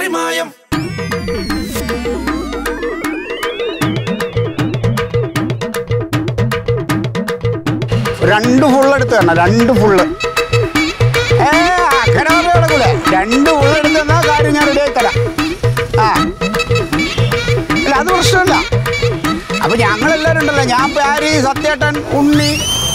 പാറിമായം രണ്ട് ഫുള്ള് എടുത്ത് തരണം, രണ്ട് ഫുള്ള്. അങ്ങനെ കിടക്കൂല, രണ്ട് ഫുള്ള് എടുത്ത് തന്നാ കാര്യം ഞാൻ റെഡി ആയി തരാം. ആ അല്ല അത് പ്രശ്നമില്ല. അപ്പൊ ഞങ്ങളെല്ലാരും ഉണ്ടല്ലോ, ഞാൻ പ്യാരി, സത്യേട്ടൻ, ഉണ്ണി,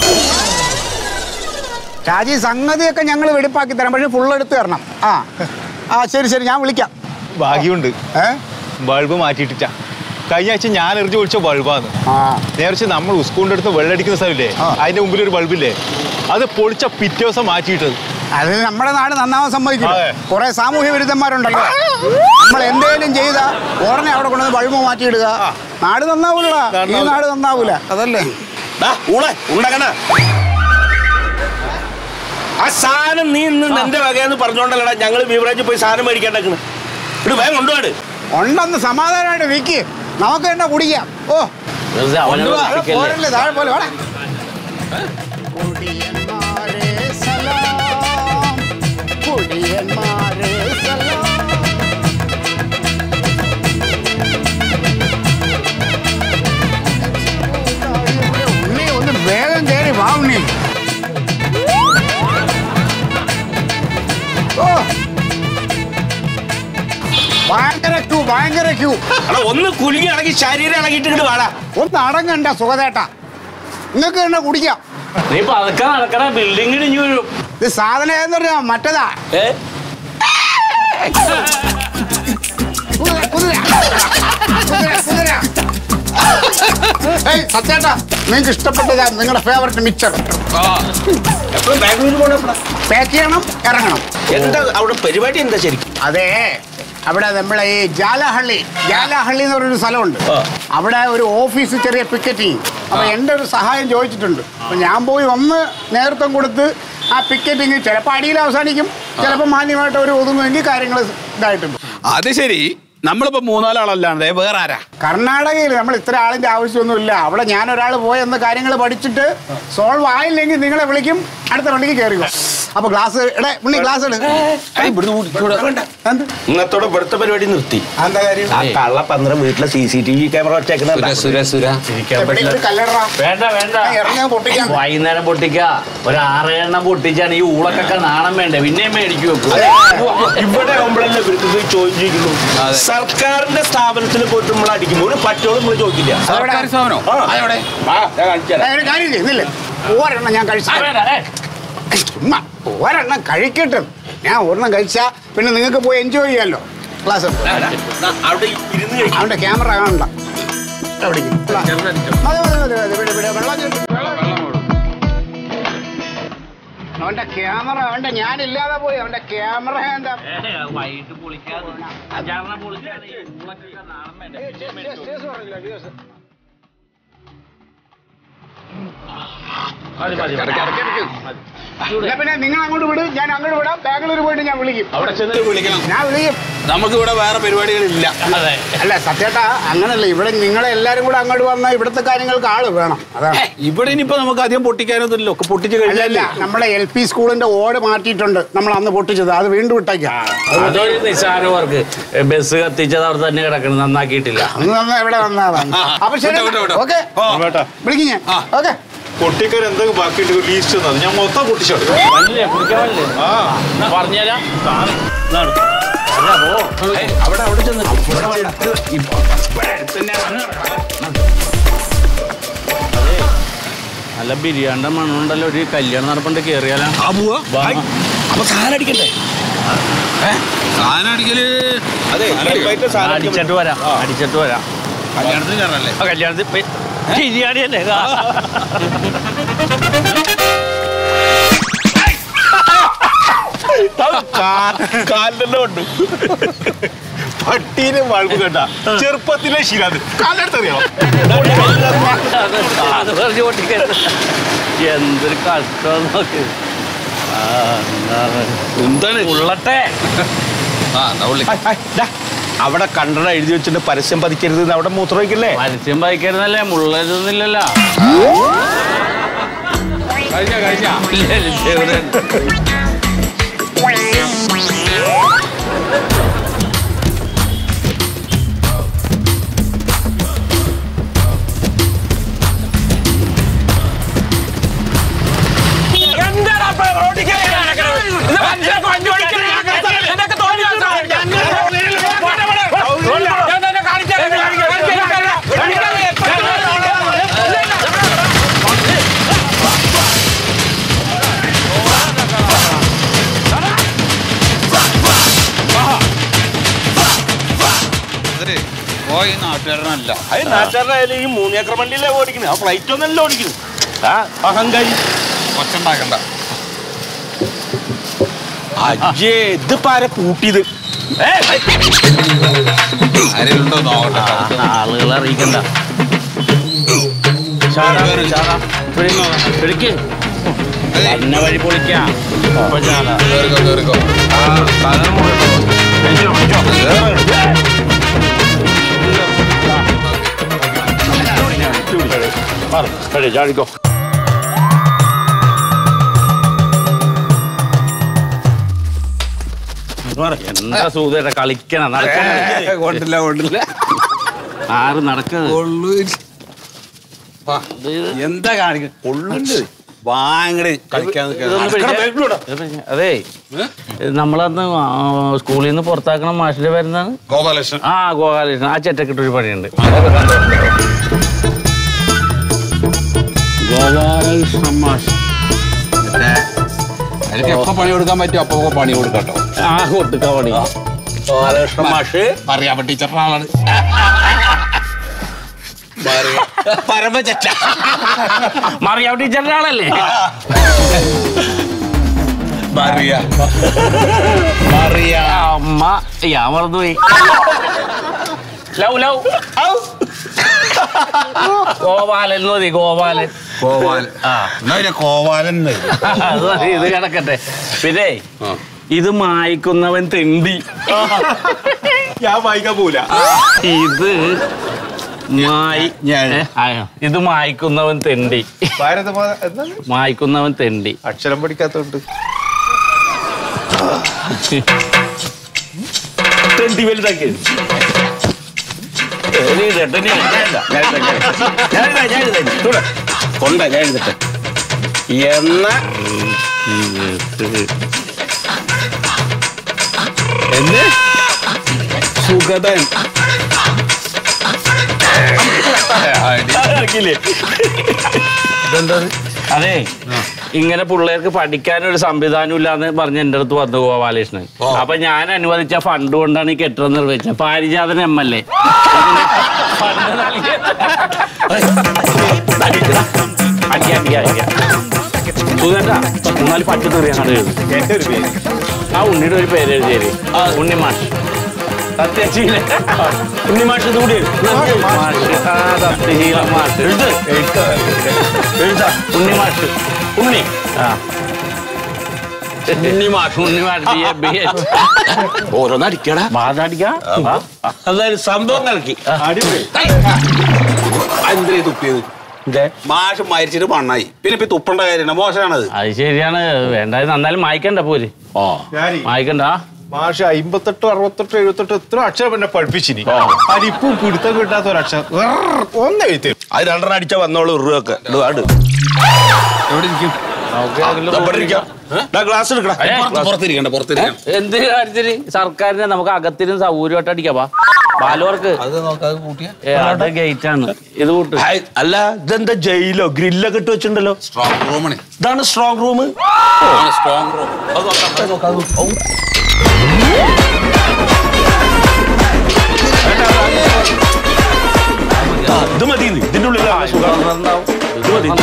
ഷാജി, സംഗതിയൊക്കെ ഞങ്ങൾ വെടിപ്പാക്കി തരാം. പക്ഷെ ഫുള്ള് എടുത്ത് തരണം. ആ ആ ശരി ശരി, ഞാൻ വിളിക്കാം. ഭാഗ്യമുണ്ട്, ബൾബ് മാറ്റിയിട്ടാ. കഴിഞ്ഞ ആഴ്ച ഞാൻ എറിഞ്ഞു വിളിച്ച ബൾബാന്ന്. നേരത്തെ നമ്മൾ സ്കൂളിന്റെ അടുത്ത് വെള്ളടിക്കുന്ന സ്ഥലമില്ലേ, അതിന്റെ മുമ്പിൽ ഒരു ബൾബില്ലേ, അത് പൊളിച്ച പിറ്റേ ദിവസം മാറ്റിയിട്ടത്. അത് നമ്മുടെ നാട് നന്നാവാൻ സമ്മതിക്കില്ല. കുറെ സാമൂഹ്യ വിരുദ്ധന്മാരുണ്ടല്ലോ. നമ്മൾ എന്തെങ്കിലും ചെയ്ത ഉടനെ അവിടെ കൊണ്ടുവന്ന് ബൾബ് മാറ്റിയിടുക. നാട് നന്നാവൂല, ഈ നാട് നന്നാവൂല. അതല്ലേ ആ സാധനം നീ ഇന്ന് എന്റെ വകയെന്ന് പറഞ്ഞോണ്ടല്ലടാ ഞങ്ങൾ ബീവറേജിൽ പോയി സാധനം മേടിക്കേണ്ടേക്കണ്. ഇവിടെ വേഗം കൊണ്ടുപോട്. ഉണ്ടെന്ന് സമാധാനമായിട്ട് വിൽക്ക്, നമുക്ക് തന്നെ കുടിക്കാം. ഓ പോരല്ലേ, താഴെ പോലെ വേണം. ഉണ്ണി ഒന്ന് വേഗം കയറി വാ ഉണ്ണി. ഓ ഭയങ്കര ക്യൂ. ഒന്ന് കുലുങ്ങി അടങ്ങി ശരീരം ഇളകിയിട്ട് വാടാ. ഒന്ന് അടങ്ങണ്ട സുഖതേട്ടാ, നിങ്ങൾക്ക് തന്നെ കുടിക്കാം. ബിൽഡിംഗ് ഇത് സാധനം ഏതെന്ന് പറഞ്ഞാ മറ്റേതാ. സത്യേട്ടാ, നിങ്ങൾക്ക് ഇഷ്ടപ്പെട്ടതാ നിങ്ങളുടെ ഫേവറേറ്റ് മിക്സർ. പാക്ക് ചെയ്യണം, ഇറങ്ങണം. എന്താ അവിടെ പരിപാടി എന്താ ശരിക്കും? അതെ, അവിടെ നമ്മളെ ഈ ജാലഹള്ളി എന്ന് പറഞ്ഞൊരു സ്ഥലമുണ്ട്. അവിടെ ഒരു ഓഫീസ് ചെറിയ പിക്കറ്റിങ്. അപ്പൊ എൻ്റെ ഒരു സഹായം ചോദിച്ചിട്ടുണ്ട്. അപ്പൊ ഞാൻ പോയി ഒന്ന് നേതൃത്വം കൊടുത്ത് ആ പിക്കറ്റിങ് ചിലപ്പോൾ അടിയിൽ അവസാനിക്കും, ചിലപ്പോൾ മാന്യമായിട്ട് ഒരു ഒതുങ്ങുമെങ്കിൽ കാര്യങ്ങൾ ഇതായിട്ടുണ്ട്. അത് ശരി. നമ്മളിപ്പോ മൂന്നാലാളല്ലാണ്ട് വേറെ ആരാ? കർണാടകയിൽ നമ്മൾ ഇത്ര ആളിന്റെ ആവശ്യമൊന്നുമില്ല. അവിടെ ഞാൻ ഒരാൾ പോയെന്ന് കാര്യങ്ങൾ പഠിച്ചിട്ട് സോൾവ് ആയില്ലെങ്കിൽ നിങ്ങളെ വിളിക്കും, അടുത്ത വണ്ടിക്ക് കയറുക. അപ്പൊ ഗ്ലാസ് ഉണ്ണി, ഗ്ലാസ് ഇന്നത്തോടെ ഇവിടുത്തെ പരിപാടി നിർത്തി. എന്താ കാര്യം? ആ കള്ള പന്ത്രണ്ട് വീട്ടിലെ CCTV ക്യാമറ വെച്ചേക്കുന്ന വൈകുന്നേരം പൊട്ടിക്ക. ഒരു 6 എണ്ണം പൊട്ടിച്ചാണ് ഈ ഊളക്കൊക്കെ നാണം വേണ്ടേ, പിന്നെയും മേടിച്ചു വെക്കും. ഇവിടെ ആവുമ്പോഴല്ലേ ചോദിച്ചിരിക്കുന്നു. സർക്കാരിന്റെ സ്ഥാപനത്തിൽ പോയിട്ട് നമ്മൾ അടിക്കുമ്പോൾ പറ്റോളം നമ്മൾ ചോദിക്കില്ല. ഒരെണ്ണം ഞാൻ കഴിച്ചു, ഒരെണ്ണം കഴിക്കട്ടെ. ഞാൻ ഒരെണ്ണം കഴിച്ചാ പിന്നെ നിങ്ങൾക്ക് പോയി എൻജോയ് ചെയ്യാമല്ലോ. ക്ലാസ് അവന്റെ ക്യാമറ കാണണ്ട. അവന്റെ ക്യാമറ അവന്റെ ഞാനില്ലാതെ പോയി. അവന്റെ ക്യാമറ എന്താ പിന്നെ നിങ്ങൾ അങ്ങോട്ട് വിടും, ഞാൻ അങ്ങോട്ട് വിടാം. ബാംഗ്ലൂർ പോയിട്ട് ഞാൻ വിളിക്കും. അവിടെ ചെന്നിട്ട് വിളിക്കണം. ഞാൻ വിളിക്കും. നമുക്ക് ഇവിടെ വേറെ പരിപാടികളില്ല. അല്ല സത്യേട്ടാ, അങ്ങനല്ല. ഇവിടെ നിങ്ങളെ എല്ലാരും കൂടെ അങ്ങോട്ട് വന്നാൽ ഇവിടുത്തെ കാര്യങ്ങൾക്ക് ആള് വേണം. അതാണ്. ഇവിടെ ഇനിയിപ്പോ നമുക്ക് അധികം പൊട്ടിക്കാനൊന്നുമില്ല, ഒക്കെ പൊട്ടിച്ച് കഴിഞ്ഞല്ല. നമ്മളെ LP സ്കൂളിന്റെ ഓട് മാറ്റിയിട്ടുണ്ട്, നമ്മൾ അന്ന് പൊട്ടിച്ചത്. അത് വീണ്ടും ഇട്ടേക്കാം. അതൊരു നിസ്സാരവർക്ക് ബസ് കത്തിച്ചത് അവിടെ തന്നെ കിടക്കണം, നന്നാക്കിയിട്ടില്ല. അന്ന് തന്നെ ഇവിടെ വന്നതാണ്. അപ്പൊ ശരി, ഓക്കെ വിളിക്കും ഞാൻ. ഓക്കെ പൊട്ടിക്കൽ എന്തൊക്കെ ബാക്കിയിട്ട് ലീസ്റ്റ് ഞാൻ മൊത്തം പൊട്ടിച്ചോട്ടെ. പറഞ്ഞുതരാം. നല്ല ബിരിയാണിന്റെ മണ്ണുണ്ടല്ലോ. ഒരു കല്യാണം നടപ്പണ്ട് കേറിയാലോ. സാധനം അടിച്ചിട്ട് വരാം. കല്യാണത്തിന് കയറല്ലേ? കല്യാണത്തിൽ ബിരിയാണി അല്ലേ? കാലിലെല്ലാം ഉണ്ട്. പട്ടീനെ വളവ് കേട്ട ചെറുപ്പത്തിലെ ശീലാത് കാലെടുത്തറിയാം. എന്തൊരു കഷ്ടം നോക്ക്. എന്താണ് ഉള്ളട്ടെ. അവിടെ കണ്ടട എഴുതി വെച്ചിട്ട് പരസ്യം പതിക്കരുത്. അവിടെ മൂത്രം വയ്ക്കില്ലേ? പരസ്യം പതിക്കരുതല്ലേ, മുള്ളരുന്നില്ലല്ലോ. ഈ നാട്ടുകാരനല്ല. അത് നാട്ടുകാരനായാലും ഈ 3 ഏക്കർ വണ്ടിയിലേ ഓടിക്കുന്നത്. ആ ഫ്ലൈറ്റ് ഒന്നല്ല ഓടിക്കുന്നത്. ആ അഹങ്കാരി ഒച്ചുണ്ടാക്കണ്ട. അജേ ഇതിപ്പോ ആരെ കൂട്ടിയത്? ആരെയുണ്ടോ നോക്കട്ടെ. ആളുകളെ അറിയിക്കണ്ട. എന്നെ വഴി പൊളിക്കാം. കേറിക്കോ. ചാടിക്കോ. എന്താ സൂതേട്ടാ കളിക്കണം? കൊണ്ടില്ല. ആറ് നടക്കുന്നത് എന്താ കാണിക്കുന്നത്? കൊള്ളുണ്ട്. വാങ്ങട് കളിക്കാൻ. അതെ, നമ്മളന്ന് സ്കൂളിൽ നിന്ന് പുറത്താക്കണം മാഷിന്റെ പേരെന്താണ്? ഗോപാലകൃഷ്ണൻ. ആ, ഗോപാലകൃഷ്ണൻ. ആ ചെറ്റക്കിട്ടൊരു പണിയുണ്ട്. ഗോപാലകൃഷ്ണൻ മാഷ്. എനിക്ക് എപ്പോ പണി കൊടുക്കാൻ പറ്റും അപ്പൊ പണി കൊടുക്കട്ടോ. ആ, കൊടുക്കാൻ പണി. ഗോപാലകൃഷ്ണൻ മാഷ് അറിയാമ ടീച്ചറിന്റെ ആളാണ്. പരമചറ്റ മറിയാം ടീച്ചറിന്റെ ആളല്ലേ? അമ്മ ഞാൻ മറന്നുപോയി. ലവ് ഗോപാലൻ മതി. ഗോപാലൻ. കോവാലൻ. ഇത് കിടക്കട്ടെ. പിന്നെ ഇത് മായ്ക്കുന്നവൻ തെണ്ടി. ഞാൻ വായിക്കാൻ പോല. ഇത് മായ്ക്കുന്നവൻ തെണ്ടി. മായ്ക്കുന്നവൻ തെണ്ടി. അക്ഷരം പഠിക്കാത്തോണ്ട് തെണ്ടി വലുതാക്കി കൊണ്ട ഞാൻ എഴുതട്ടെ എന്ന എന്ന് സുഗതൻ. അതെ, ഇങ്ങനെ പിള്ളേർക്ക് പഠിക്കാനൊരു സംവിധാനം ഇല്ലാന്ന് പറഞ്ഞ് എന്റെ അടുത്ത് വന്നു ഗോപാലകൃഷ്ണൻ. അപ്പൊ ഞാൻ അനുവദിച്ച ഫണ്ട് കൊണ്ടാണ് ഈ കെട്ടിടം നിർവഹിച്ചത്. പാരിജാതൻ MLA ഫണ്ട് നൽകിയ. സുധേട്ടാ, 4 പട്ടി തെറിയാണ്ട് എഴുതും. എന്റെ ഒരു പേര്. ആ ഉണ്ണിയുടെ ഒരു പേര് എഴുതിയത് ഉണ്ണിമാഷ്. സത്യശീല ഉണ്ണിമാഷ്. കൂടി സത്യശീല മാഷ്. എഴുതാ ഉണ്ണിമാഷ്. ഉണ്ണി. ഓരോന്നടിക്കടാ. അതായത് സംഭവം കളിക്കി എന്തിനാ തുപ്പിയത്? മാഷ് മരിച്ചിട്ട് മണ്ണായി. പിന്നെ തുപ്പേണ്ട കാര്യമാണ്. മോശമാണത്. അത് ശരിയാണ്. വേണ്ട, നന്നാലും മായ്ക്കണ്ട പോര്. മായ്ക്കണ്ട. മാഷ് 58, 68, 78 എത്ര അക്ഷരം എന്നെ പഠിപ്പിച്ചിനി. അതിപ്പം പിടുത്തം കിട്ടാത്ത ഒരക്ഷരം ഒന്ന് എഴുതി. അത് 2 അടിച്ചാ വന്നോളൂ. ഉറുവൊക്കെ ആട് എവിടെ ഇരിക്കും? ഗ്ലാസ് എടുക്കണം. എന്ത് കാര്യത്തിന്? സർക്കാരിനെ നമുക്ക് അകത്തിനും സൗകര്യമായിട്ട് അടിക്കാ. ബാലുവർക്ക് അത് ഗേറ്റ് ആണ്. ഇത് കൂട്ട്. അല്ല, ഇതെന്താ ജയിലോ ഗ്രില്ലൊക്കെ ഇട്ട് വെച്ചിട്ടുണ്ടല്ലോ? സ്ട്രോങ് റൂമാണ്. ഇതാണ് സ്ട്രോങ് റൂം. Strong room. ഇത് മതി. ഇതിന്റെ ഉള്ളിൽ ഇത് മതി.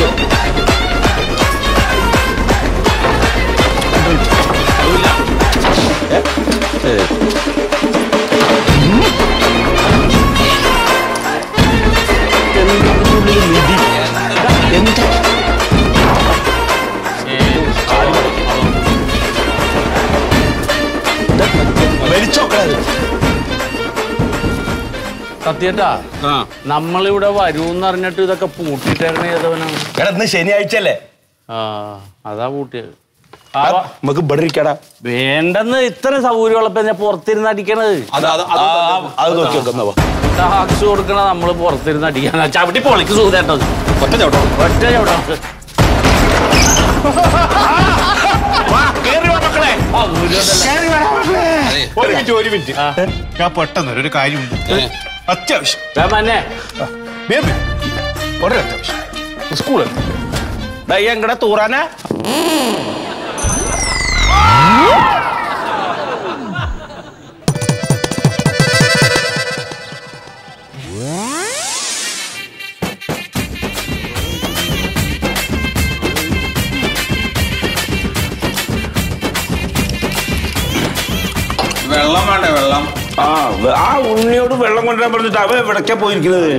സത്യേട്ടാ, നമ്മളിവിടെ വരൂന്ന് അറിഞ്ഞിട്ട് ഇതൊക്കെ പൂട്ടിട്ടേക്കണേ ഏതവനാണ്? എടാ, ഇന്ന് ശനിയാഴ്ചല്ലേ? അതാ പൂട്ടിയത്. നമുക്ക് ഇവിടെ ഇരിക്കടാ. വേണ്ടെന്ന് ഇത്ര സൗകര്യമുള്ളപ്പോ ഞാൻ പുറത്തിരുന്ന് അടിക്കണത്. അത് നോക്കി വെക്കുന്നവ ടാക്സ് കൊടുക്കണ നമ്മള് പുറത്തിരുന്ന് അടിക്കാണ്. ചവിട്ടി പൊളിക്ക് സൂതേട്ടത്. ഒറ്റ ചവിട്ടോ. ഒറ്റ ചവിട്ടോ. ഒരു മിനിറ്റ്. ഞാൻ പെട്ടെന്ന് ഒരു കാര്യമുണ്ട്. അത്യാവശ്യം. ഒരത്യാവശ്യം. സ്കൂളിൽ എങ്ങടെ തൂറാനാ? വെള്ളം വേണ്ടേ വെള്ളം? ആ ഉണ്ണിയോട് വെള്ളം കൊണ്ടുവരാൻ പറഞ്ഞിട്ട് അവ എവിടേക്കാ പോയിരിക്കുന്നത്?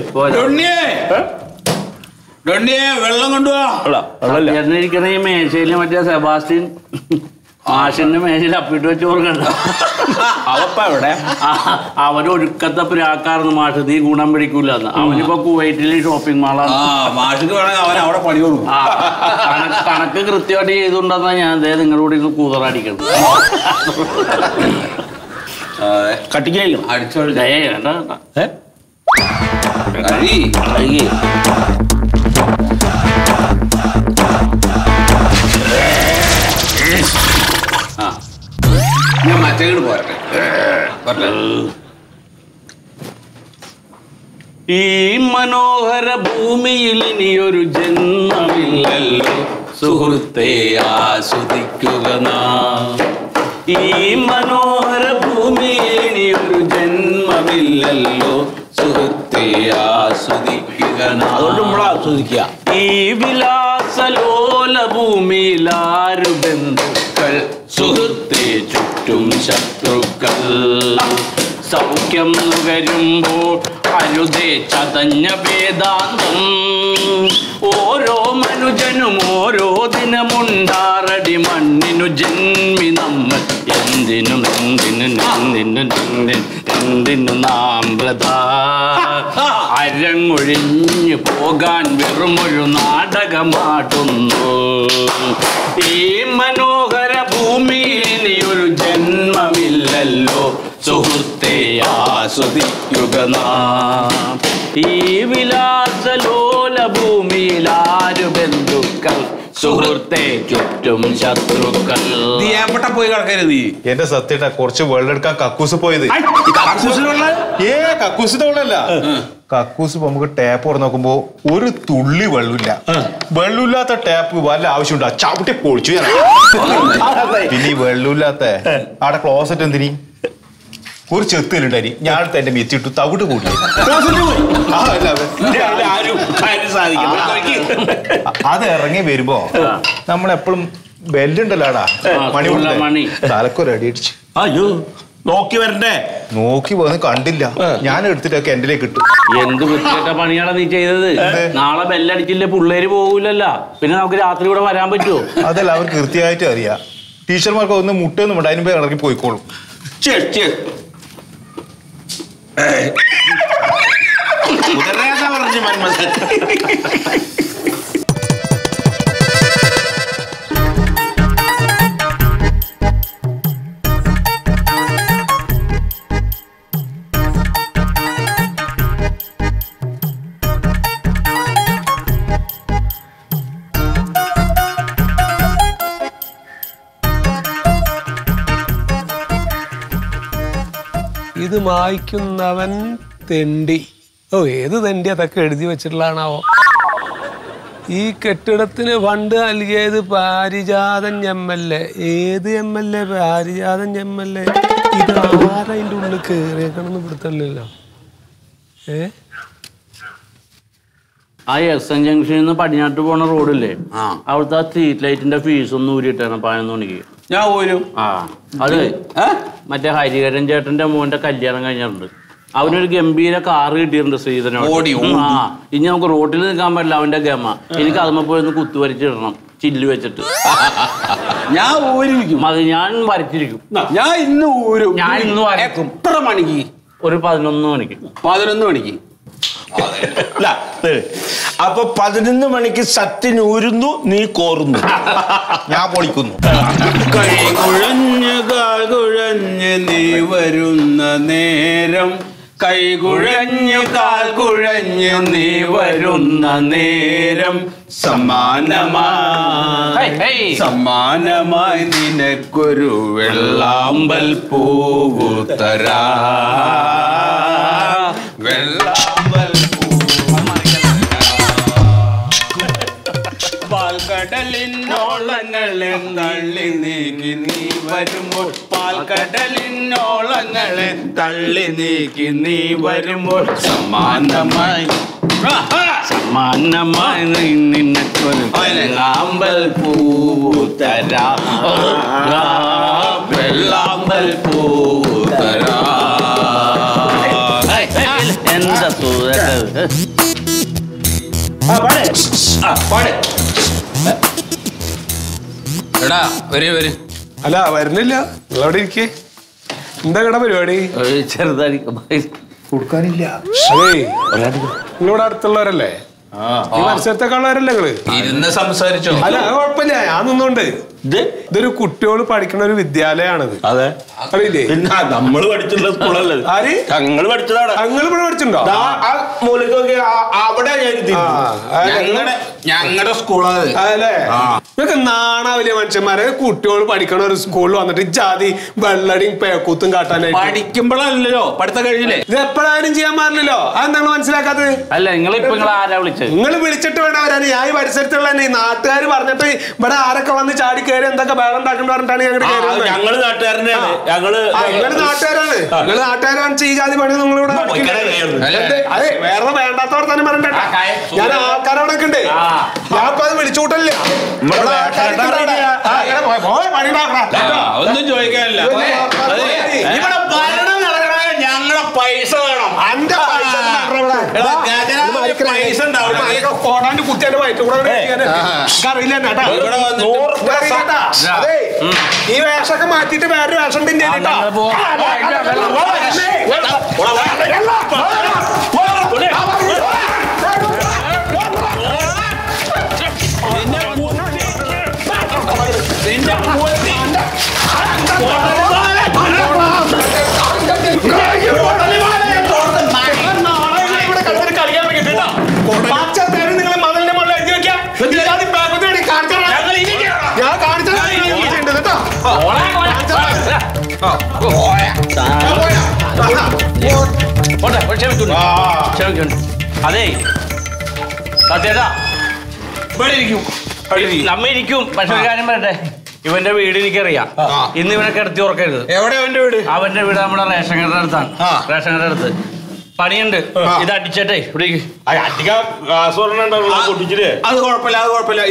വെള്ളം കൊണ്ടുപോവാ. ഈ മേശയില് മറ്റേ സെബാസ്റ്റ്യൻ മാഷിന്റെ മേശയിൽ അപ്പിട്ട് വെച്ച് ഓർക്കണ്ട. അവപ്പ എവിടെ? അവരൊരുക്കത്തെ പ്രാക്കാർന്ന് മാഷ്, നീ ഗുണം പിടിക്കൂല. അവനിപ്പോ കുവൈറ്റില് ഷോപ്പിംഗ് മാളാണ്. മാഷിക്ക് വേണമെങ്കിൽ അവൻ അവിടെ പണി കൊടുക്കും. കണക്ക് കൃത്യമായിട്ട് ചെയ്തുകൊണ്ടെന്നാ ഞാൻ നിങ്ങളുടെ കൂടെ ഇന്ന് കൂതറടിക്കണം. കട്ടിക്ക് അടിച്ചോളി. ഞാൻ മറ്റേട് പോരട്ടെ. ഈ മനോഹര ഭൂമിയിൽ ഇനിയൊരു ജന്മമില്ലല്ലോ സുഹൃത്തെ ആസ്വദിക്കുക നാം. ഈ മനോഹര ഭൂമിയിൽ ഇനിയൊരു ജന്മമില്ലല്ലോ സുഹൃത്തെ ആസ്വദിക്കുക നാം. അതുകൊണ്ട് നമ്മൾ ആസ്വദിക്കുക. ഈ വിലാസലോല ഭൂമിയിൽ ആരു ബന്ധുക്കൾ സുഹൃത്തെ ചുറ്റും ശത്രുക്കൾ. സൗഖ്യം നുകരുമ്പോൾ അരുതേ ചതഞ്ഞ വേദാന്തം. ഓരോ മനുജനും ഓരോ ദിനമുണ്ടാറടി മണ്ണിനു ജന്മി നമ്മൾ. എന്തിനും എന്തിനു നാം ബ്രതാ. അരങ്ങൊഴിഞ്ഞു പോകാൻ വെറുമൊരു നാടകമാടുന്നു. ഈ മനോഹര ഭൂമിയിൽ ഇനിയൊരു ജന്മമില്ലല്ലോ സുഹൃത്തെ ആസ്വദിക്കുക നാം. ഈ വിലാസലോല ഭൂമിയിൽ ആരു ബന്ധുക്കൾ സുഹൃത്തെ ചുറ്റും ശത്രുക്കൾ. നീ എവിടെ പോയി കിടക്കരുത്? നീ എന്റെ സത്യട്ട കുറച്ച് വെള്ളം എടുക്കാൻ കക്കൂസ് പോയത്. കക്കൂസിന്റെ വെള്ളമല്ല, കക്കൂസ് നമുക്ക് ടാപ്പ് തുറന്ന് നോക്കുമ്പോ ഒരു തുള്ളി വെള്ളമില്ല. വെള്ളമില്ലാത്ത ടാപ്പ് വല്ല ആവശ്യമുണ്ടോ? ചവിട്ടി പൊളിച്ചു ഞാൻ. പിന്നെ ഈ വെള്ളമില്ലാത്ത അവിടെ ക്ലോസറ്റ് എന്തിനി ഒരു ചെത്തിലുണ്ടായി. ഞാൻ അടുത്ത് എന്റെ മെച്ചിട്ടു തവിട്ട് കൂട്ടി. അത് ഇറങ്ങി വരുമ്പോ നമ്മളെപ്പോഴും ബെല്ലുണ്ടല്ലോടാ, മണി തലക്കൊരു അടി അടിച്ചു. അയ്യോ, നോക്കി വരണ്ടേ? നോക്കി വന്ന് കണ്ടില്ല. ഞാൻ എടുത്തിട്ടൊക്കെ എന്റെലേക്ക് ഇട്ടു. എന്ത് വൃത്തികെട്ട പണിയാണ് നീ ചെയ്തത്? നാളെ ബെല്ലടിച്ചില്ലേ പിള്ളേര് പോകൂലല്ല, പിന്നെ നമുക്ക് രാത്രി ഇവിടെ വരാൻ പറ്റുമോ? അതല്ല, അവർക്ക് കൃത്യമായിട്ട് അറിയാം. ടീച്ചർമാർക്ക് ഒന്ന് മുട്ടൊന്നും വേണ്ട, അതിന് പോയി ഇറങ്ങി പോയിക്കോളും. പറഞ്ഞു മന്മഥൻ. ഇത് വായിക്കുന്നവൻ തെണ്ടി. ഏത് തെണ്ടി അതൊക്കെ എഴുതി വെച്ചിട്ടുള്ളതാണാവോ? ഈ കെട്ടിടത്തിന് ഫണ്ട് നൽകിയത് പാരിജാതൻ എം.എൽ.എ. ഏത് എം.എൽ.എ? പാരിജാതൻ എം.എൽ.എ. ഇത് ആരതിൻ്റെ ഉള്ളിൽ കയറിയേക്കണമെന്ന് പിടുത്തല്ലോ. ആ എക്സൻ ജംഗ്ഷനിൽ നിന്ന് പടിഞ്ഞാട്ട് പോണ റോഡില്ലേ, അവിടുത്തെ ആ സ്ട്രീറ്റ് ലൈറ്റിന്റെ ഫീസ് ഒന്ന് ഊരിട്ടാണ് 11 മണിക്ക്. ഞാൻ പോരും. അത് മറ്റേ ഹരിഹരൻ ചേട്ടന്റെ മോന്റെ കല്യാണം കഴിഞ്ഞിട്ടുണ്ട്. അവനൊരു ഗംഭീര കാറ് കിട്ടിയിട്ടുണ്ട് ശ്രീധരനോട്. ഇനി നമുക്ക് റോട്ടിൽ നിൽക്കാൻ പറ്റില്ല അവന്റെ ഗമ. എനിക്ക് അതുമ്മ പോയി ഒന്ന് കുത്തുവരച്ചിടണം, ചില്ല് വെച്ചിട്ട്. ഞാൻ ഊരിക്കും. അത് ഞാൻ വരച്ചിരിക്കും. ഞാൻ ഇന്ന് ഊരും. ഞാൻ ഇന്ന് വരക്കും. എത്ര മണിക്ക്? ഒരു 11 മണിക്ക്. 11 മണിക്ക്. അപ്പൊ 11 മണിക്ക് സത്യന് ഊരുന്നു, നീ കോറുന്നു, ഞാൻ പൊളിക്കുന്നു. കൈ കുഴഞ്ഞ് കാൽ കുഴഞ്ഞ് നീ വരുന്ന നേരം, കൈ കുഴഞ്ഞു കാൽ കുഴഞ്ഞു നീ വരുന്ന നേരം, സമ്മാനമായി നിനക്കൊരു വെള്ളാമ്പൽ പൂവു തരാ. വെള്ളാമ്പൽ പാൽക്കടലിനോളങ്ങളെ തള്ളി നീക്കി നീ വരുമ്പോൾ, പാൽക്കടലിനോളങ്ങളെ തള്ളി നീക്കി നീ വരുമ്പോൾ, സമ്മാനമായി നിനക്കൊരു വെള്ളാമ്പൽ പൂവു തരാ. വെള്ളാമ്പൽ പൂവു എടാ വരൂ അല്ല വരുന്നില്ല നിങ്ങളവിടെ ഇരിക്കേ എന്താ കട പരിപാടി ചെറുതായിരിക്കും കൊടുക്കാനില്ല അതേ നിങ്ങളിവിടെ അടുത്തുള്ളവരല്ലേ ഈ മത്സരത്തെക്കാളുള്ളവരല്ലേ നിങ്ങള് ഇരുന്ന് സംസാരിച്ചോ അല്ല അത് കുഴപ്പമില്ല ഞാൻ നിന്നോണ്ട് ഇതൊരു കുട്ടികൾ പഠിക്കുന്ന ഒരു വിദ്യാലയാണിത് അതെ അറിയില്ലേ പിന്നെ നമ്മള് പഠിച്ചിട്ടുള്ള സ്കൂളല്ലേ ആര് ഞങ്ങള് പഠിച്ചതാണ് നിങ്ങൾ ഇവിടെ പഠിച്ചിട്ടുണ്ടോ മൂലക്കൊക്കെ അവിടെ ഞങ്ങളുടെ സ്കൂളത് അതല്ലേ ഇതൊക്കെ നാണാവില്ലേ മനുഷ്യന്മാരെ കുട്ടികൾ പഠിക്കണ ഒരു സ്കൂളിൽ വന്നിട്ട് ജാതി വെള്ളടിയും പേക്കൂത്തും കാട്ടാനായിട്ട് പഠിക്കുമ്പോഴല്ലോ പഠിത്തം കഴിഞ്ഞില്ലേ ഇത് എപ്പോഴായാലും ചെയ്യാൻ പാടില്ലല്ലോ അതെന്താണ് മനസ്സിലാക്കാത്തത് അല്ല നിങ്ങളിപ്പോ നിങ്ങൾ ആരാ വിളിച്ചത് നിങ്ങൾ വിളിച്ചിട്ട് വേണം വരാൻ ഞാൻ ഈ പരിസരത്തുള്ള ഈ നാട്ടുകാർ പറഞ്ഞിട്ട് ഇവിടെ ആരൊക്കെ വന്ന് ചാടി കയറി എന്തൊക്കെ വേളം ഉണ്ടാക്കണം പറഞ്ഞിട്ടാണ് ഞങ്ങള് നാട്ടുകാരനെയാണ് നിങ്ങള് നാട്ടുകാരാണ് നിങ്ങള് നാട്ടുകാരാണ് ഈ ജാതി പണി നിങ്ങളിവിടെ അതെ വേറെ വേണ്ടാത്തവർ തന്നെ പറഞ്ഞിട്ടാ ഞാൻ ആൾക്കാരവിടെ ഉണ്ട് ഞാൻ ഇപ്പൊ അത് വിളിച്ചുകൂട്ടല്ല ഒന്നും ചോദിക്കാനില്ല ഇവിടെ ഭരണം നടക്കണ ഞങ്ങളുടെ പൈസ വേണം പൈസ കോടാണ്ട് കുത്തിയാണ്ട് വയറ്റു കൂടെ അറിയില്ല ഈ വേഷമൊക്കെ മാറ്റിട്ട് വേറൊരു വേഷം തന്നെ നിങ്ങൾ മതലിന്റെ മുകളിൽ എഴുതി വെക്കാം ഞാൻ കാണിച്ചു അതെ സത്യേട്ടാ നമ്മ ഇരിക്കും പക്ഷെ ഒരു കാര്യം പറയട്ടെ ഇവന്റെ വീട് എനിക്കറിയാം ഇന്ന് ഇവനെ കിടത്തി ഉറക്കരുത് എവിടെ അവന്റെ വീട് അവന്റെ വീട് നമ്മുടെ റേഷൻ കടയുടെ അടുത്താണ് റേഷൻ കടയുടെ അടുത്ത് പണിയുണ്ട് ഇത് അടിച്ചേട്ടെ ഇവിടെ അത് കുഴപ്പമില്ല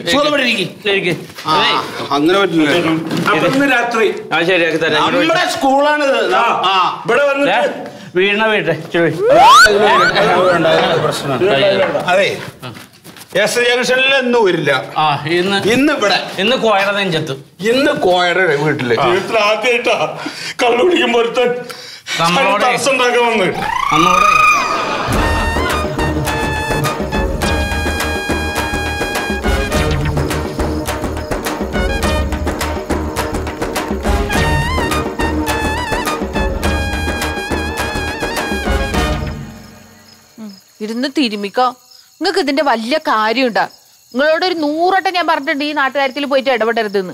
അങ്ങനെ പറ്റില്ല രാത്രി ശരിയാക്കി തരാം നമ്മുടെ സ്കൂളാണിത് ഇവിടെ വന്നിട്ട് വീണ വീട്ടെ അതെ എസ് ജംഗ്ഷനിൽ ഇന്ന് വരില്ല ഇന്ന് ഇവിടെ ഇന്ന് കോയയുടെ നെഞ്ചത്ത് ഇന്ന് കോയയുടെ വീട്ടില് ആദ്യമായിട്ടാ കള്ളു പിടിക്കുമ്പോ നമ്മളോട് ഇരുന്ന് തിരുമിക്കോ നിങ്ങൾക്ക് ഇതിന്റെ വലിയ കാര്യമുണ്ടാ നിങ്ങളോട് ഒരു 100 വട്ടം ഞാൻ പറഞ്ഞിട്ടുണ്ട് ഈ നാട്ടുകാര്യത്തിൽ പോയിട്ട് ഇടപെടരുതെന്ന്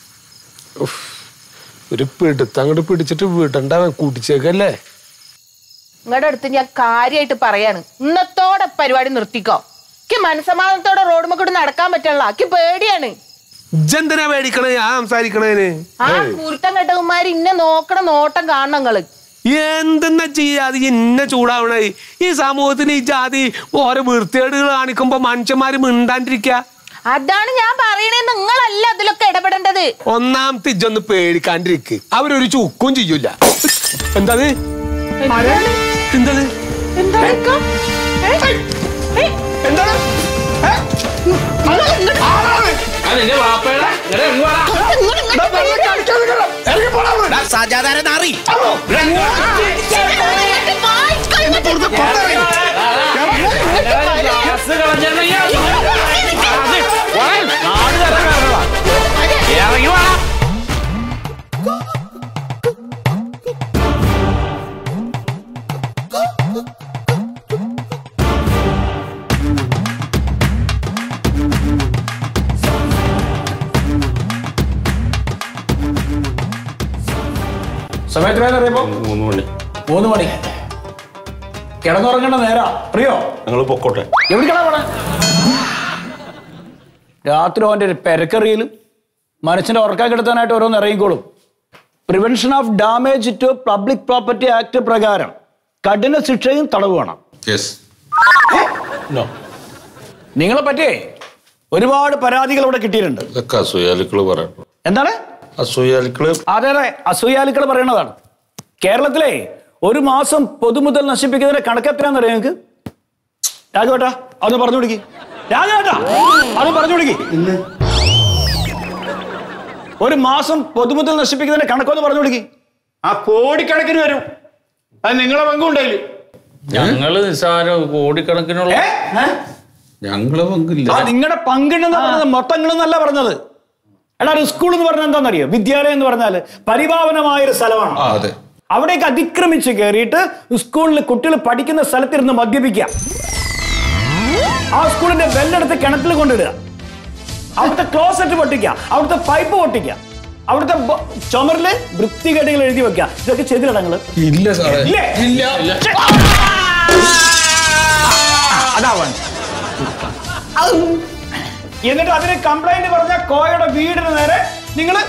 ഒരു പിടുത്തം അങ്ങോട്ട് പിടിച്ചിട്ട് വിടണ്ട കൂട്ടിച്ചേക്കല്ലേ നിങ്ങളുടെ അടുത്ത് ഞാൻ കാര്യമായിട്ട് പറയാണ് ഇന്നത്തോടെ പരിപാടി നിർത്തിക്കോ എനിക്ക് മനസ്സമാധാനത്തോടെ റോഡ് മക്കൂടെ നടക്കാൻ പറ്റുള്ള എനിക്ക് പേടിയാണ് ഇജ്ജെന്തിനാ പേടിക്കണേ ഞാൻ സംസാരിക്കണേന് ആ കുരുത്തം കെട്ടവന്മാര് ഇന്നെ നോക്കണ നോട്ടം കാണണം നിങ്ങള് എന്തെന്നാ ചെയ്യാതെ ഇന്ന ചൂടാവണേ ഈ സമൂഹത്തിന് ഈ ജാതി ഓരോ വൃത്തികേടുകൾ കാണിക്കുമ്പോ മനുഷ്യന്മാര് മിണ്ടാണ്ടിരിക്ക അതാണ് ഞാൻ പറയണേ നിങ്ങളല്ല അതിലൊക്കെ ഇടപെടേണ്ടത് ഒന്നാമത്തെ ഇജ്ജൊന്ന് പേടിക്കാണ്ടിരിക്ക് അവരൊരു ചുക്കും ചെയ്യൂല എന്താത് എന്താണ് സാജാദാരെ നാറി സമയത്ത് അറിയുമ്പോ 3 മണി കിടന്നുറങ്ങേണ്ട നേരാ അറിയോ ഞങ്ങൾ പൊക്കോട്ടെ എവിടേക്കാണ് പോണേ രാത്രി അവൻ്റെ ഒരു പെരക്കറിയിലും മനുഷ്യന്റെ ഉറക്കം കിടത്താനായിട്ട് ഓരോന്ന് ഇറങ്ങിക്കോളും prevention of damage to public property act പ്രകാരം കഠിന ശിക്ഷയും തടവ് വേണം നിങ്ങളെ പറ്റിയേ ഒരുപാട് പരാതികൾ ഇവിടെ കിട്ടിയിട്ടുണ്ട് എന്താണ് അതെ അസൂയാലുക്കൾ പറയണതാണ് കേരളത്തിലെ ഒരു മാസം പൊതുമുതൽ നശിപ്പിക്കുന്നതിന്റെ കണക്കെത്രയാണെന്ന് അറിയാം നിങ്ങൾക്ക് രാഘവേട്ടാ അതൊന്ന് പറഞ്ഞു കൊടുക്കി രാജേട്ടാ അത് പറഞ്ഞു കൊടുക്കി. ഒരു മാസം പൊതുമുതൽ നശിപ്പിക്കുന്നതിന്റെ കണക്കൊന്ന് പറഞ്ഞു കൊടുക്കി. ആ കോടിക്കണക്കിന് വരും. അത് നിങ്ങളെ പങ്കുണ്ടായില്ലേ? ഞങ്ങള് നിസ്സാര കോടിക്കണക്കിനുള്ള ഞങ്ങളെ പങ്കില്ല. നിങ്ങളുടെ പങ്കുണ്ടെന്ന് പറഞ്ഞത് മൊത്തങ്ങളെന്നല്ല പറഞ്ഞത്. എടാ സ്കൂൾ എന്ന് പറഞ്ഞാൽ എന്താണെന്നറിയോ? വിദ്യാലയം എന്ന് പറഞ്ഞാല് പരിപാവനമായൊരു സ്ഥലമാണ്. അവിടേക്ക് അതിക്രമിച്ച് കയറിയിട്ട് സ്കൂളിൽ കുട്ടികൾ പഠിക്കുന്ന സ്ഥലത്തിരുന്ന് മദ്യപിക്കുക, ആ സ്കൂളിന്റെ ബെല്ലെടുത്ത് കിണറ്റിൽ കൊണ്ടിടുക, അവിടുത്തെ ക്ലോസറ്റ് പൊട്ടിക്കുക, അവിടുത്തെ പൈപ്പ് പൊട്ടിക്കുക, അവിടുത്തെ ചുമരില് വൃത്തികേടുകൾ എഴുതി വെക്കുക. ഇതൊക്കെ ചെയ്തില്ല നിങ്ങള്? ഇല്ല സാറേ. അതാവാൻ എന്നിട്ട് അതിന് കംപ്ലൈന്റ് പറഞ്ഞ കോയയുടെ വീടിന് നേരെ നിങ്ങള്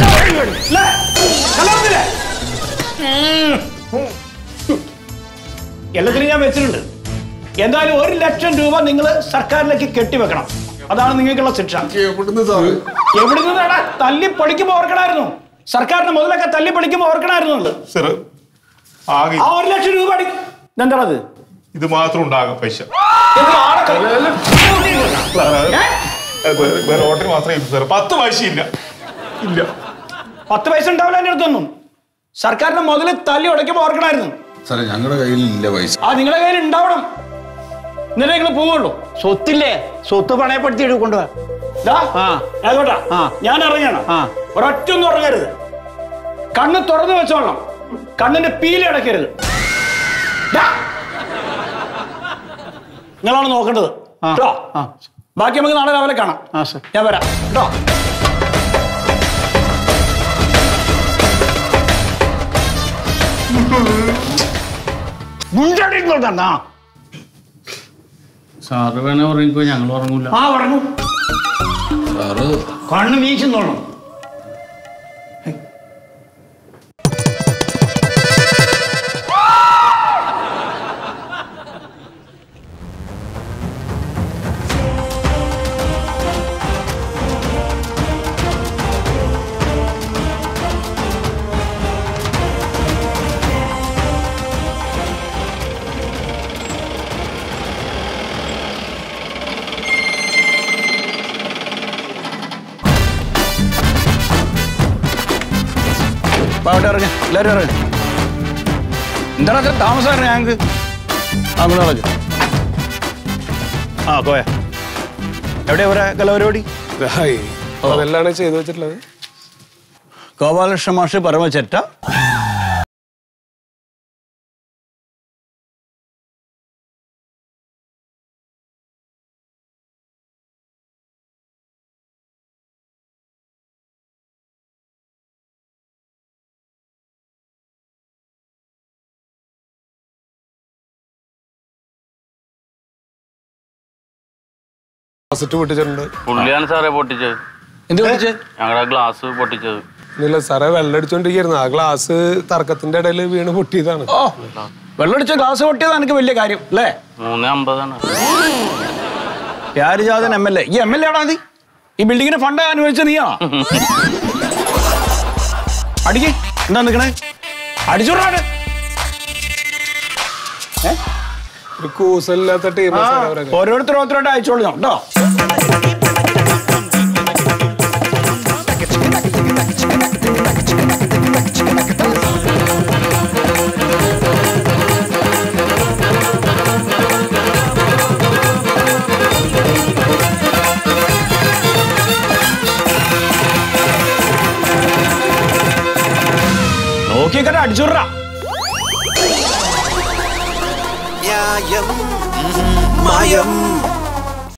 എല്ലാത്തിനും ഞാൻ വെച്ചിട്ടുണ്ട്. എന്തായാലും 1 ലക്ഷം രൂപ നിങ്ങൾ സർക്കാരിലേക്ക് കെട്ടിവെക്കണം. അതാണ് നിങ്ങൾക്കുള്ള ശിക്ഷ. എവിടുന്ന് തല്ലി പൊളിക്കുമ്പോ ഓർക്കണായിരുന്നു. സർക്കാരിന്റെ മുതലൊക്കെ തല്ലി പൊളിക്കുമ്പോ ഓർക്കണായിരുന്നു. ആ 1 ലക്ഷം രൂപ എന്താണത്? ഇത് മാത്രം ഉണ്ടാകും പൈസ. ഓട്ടിന് മാത്രമേ 10 പൈസ ഇല്ല. 10 പൈസ ഉണ്ടാവില്ല എന്റെ അടുത്തൊന്നും. സർക്കാരിന്റെ മുതല് തല്ലി ഉടയ്ക്കുമ്പോ ഓർക്കണായിരുന്നു. സാറേ ഞങ്ങളുടെ കയ്യിൽ ഇല്ല പൈസ. നിങ്ങളുടെ കയ്യിൽ ഉണ്ടാവണം, എന്നിട്ട് നിങ്ങൾ പോവുള്ളൂ. സ്വത്തില്ലേ? സ്വത്ത് പണയപ്പെടുത്തി കൊണ്ടുപോകാ. ഞാൻ ഇറങ്ങണം. ഒരൊറ്റൊന്നും ഇറങ്ങരുത്. കണ്ണ് തുറന്നു വെച്ചോളണം. കണ്ണിന്റെ പീലി അടയ്ക്കരുത്. നിങ്ങളാണ് നോക്കേണ്ടത് കേട്ടോ. ബാക്കി നമുക്ക് നാളെ രാവിലെ കാണാം. ഞാൻ വരാം കേട്ടോ. സാറ് വേണേ ഉറങ്ങിക്കോ, ഞങ്ങൾ ഉറങ്ങൂല. ഉറങ്ങും. കണ്ണ് വീശുന്നോളണം. എല്ലാവരും ഇറങ്ങി. എന്താണ് താമസം ഞങ്ങൾക്ക്? അങ്ങനെ പറഞ്ഞു. പോയ എവിടെയാ കലപരിപാടി? അതെല്ലാം ചെയ്തു വെച്ചിട്ടുള്ളത്. ഗോപാലകൃഷ്ണ മാഷ് പരമചെറ്റ, പുള്ളിയാണ് സാറേ പൊട്ടിച്ചത്. എന്ത് പൊട്ടിച്ചത്? ഞങ്ങളുടെ ഗ്ലാസ് പൊട്ടിച്ചത്. ഇല്ല സാറേ, വെള്ളടിച്ചോണ്ടിരിക്കുന്നു. ആ ഗ്ലാസ് തർക്കത്തിന്റെ ഇടയിൽ വീണ് പൊട്ടിയതാണ്. വെള്ളടിച്ച ഗ്ലാസ് പൊട്ടിയത് എനിക്ക് വലിയ കാര്യം അല്ലേ? 350 പ്യാരിജാതൻ MLA. ഈ MLA ആണോ? മതി ഈ ബിൽഡിങ്ങിന് ഫണ്ട് അനുവദിച്ച നീയാണോ? അടിക്ക്. എന്താ നിക്കണേ? അടിച്ചോടാണ്. ഒരു കൂസലില്ലാത്ത ടീം. ഓരോരുത്തരോരുത്തരോട്ട് അയച്ചോളൂ കേട്ടോ. നോക്കിയൊക്കെ അടിച്ചോടാ. ന്യായം മായം